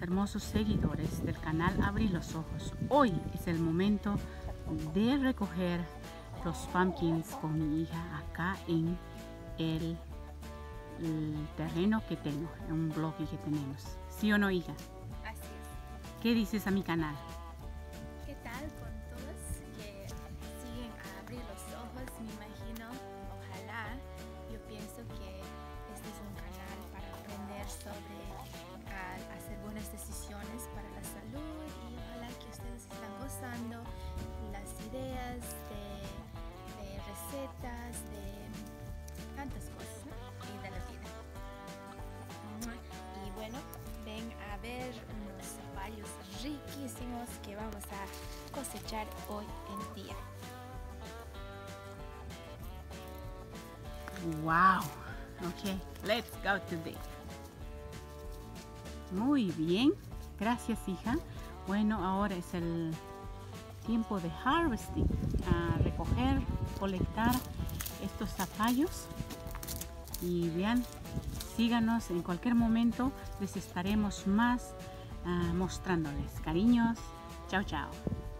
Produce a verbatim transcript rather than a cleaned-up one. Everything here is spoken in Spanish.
hermosos seguidores del canal Abrir los Ojos. Hoy es el momento de recoger los pumpkins con mi hija acá en el, el terreno que tengo, en un bloque que tenemos. ¿Sí o no, hija? Así es. ¿Qué dices a mi canal? ¿Qué tal con todos que siguen a Abrir los Ojos? Me imagino, ojalá, yo pienso que este es un canal para aprender sobre a, hacer buenas decisiones para la salud, y ojalá que ustedes están gozando las ideas de, de recetas, de tantas cosas, ¿no? Y de la vida. Y bueno, ven a ver unos zapallos riquísimos que vamos a cosechar hoy en día. Wow. Ok, let's go today. Muy bien, gracias, hija. Bueno, ahora es el tiempo de harvesting, a recoger, colectar estos zapallos. Y vean, síganos, en cualquier momento les estaremos más uh, mostrándoles. Cariños, chao chao.